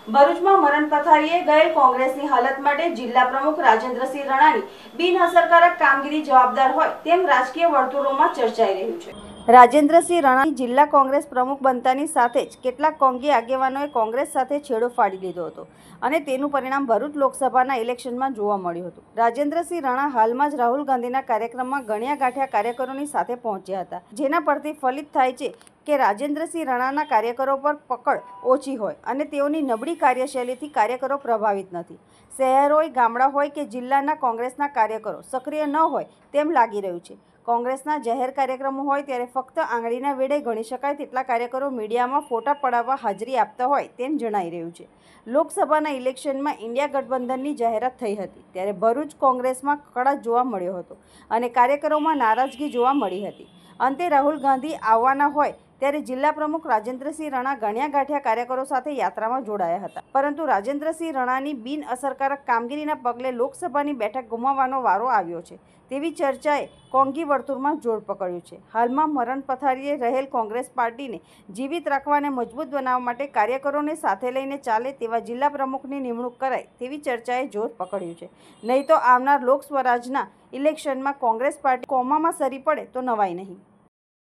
ભરૂચમાં મરણ પથારીએ ગયેલ કોંગ્રેસની હાલત માટે જિલ્લા પ્રમુખ રાજેન્દ્રસિંહ રાણાની બિનઅસરકારક કામગીરી જવાબદાર હોય તેમ રાજકીય વર્તુળોમાં ચર્ચાઈ રહ્યું છે। રાજેન્દ્રસિંહ રાણા જિલ્લા કોંગ્રેસ પ્રમુખ બનતાની સાથે જ કેટલાક કોંગી આગેવાનોએ કોંગ્રેસ સાથે છેડો ફાડી લીધો હતો અને તેનું પરિણામ ભરૂચ લોકસભાના ઇલેક્શનમાં જોવા મળ્યું હતું। રાજેન્દ્રસિંહ રાણા હાલમાં જ રાહુલ ગાંધીના કાર્યક્રમમાં ગણ્યા ગાંઠ્યા કાર્યકરોની સાથે પહોંચ્યા હતા, જેના પરથી ફલિત થાય છે કે રાજેન્દ્રસિંહ રાણાના કાર્યકરો પર પકડ ઓછી હોય અને તેઓની નબળી કાર્યશૈલીથી કાર્યકરો પ્રભાવિત નથી। શહેર હોય, ગામડા હોય કે જિલ્લાના કોંગ્રેસના કાર્યકરો સક્રિય ન હોય તેમ લાગી રહ્યું છે। કોંગ્રેસના જાહેર કાર્યક્રમો હોય ત્યારે ફક્ત આંગળીના વેઢે ગણી શકાય તેટલા કાર્યકરો મીડિયામાં ફોટા પડાવવા હાજરી આપતા હોય તેમ જણાઈ રહ્યું છે। લોકસભાના ઇલેક્શનમાં ઇન્ડિયા ગઠબંધનની જાહેરાત થઈ હતી ત્યારે ભરૂચ કોંગ્રેસમાં કકળાટ જોવા મળ્યો હતો અને કાર્યકરોમાં નારાજગી જોવા મળી હતી। અંતે રાહુલ ગાંધી આવવાના હોય ત્યારે જિલ્લા પ્રમુખ રાજેન્દ્રસિંહ રાણા ગણ્યા ગાંઠ્યા કાર્યકરો સાથે યાત્રામાં જોડાયા હતા, પરંતુ રાજેન્દ્રસિંહ રાણાની બિનઅસરકારક કામગીરીના પગલે લોકસભાની બેઠક ગુમાવવાનો વારો આવ્યો છે તેવી ચર્ચાએ કોંગી વર્તુળમાં જોર પકડ્યું છે। હાલમાં મરણ પથારીએ રહેલ કોંગ્રેસ પાર્ટીને જીવિત રાખવા અને મજબૂત બનાવવા માટે કાર્યકરોને સાથે લઈને ચાલે તેવા જિલ્લા પ્રમુખની નિમણૂક કરાય તેવી ચર્ચાએ જોર પકડ્યું છે। નહીં તો આવનાર લોક સ્વરાજના ઇલેક્શનમાં કોંગ્રેસ પાર્ટી કોમામાં સરી પડે તો નવાઈ નહીં।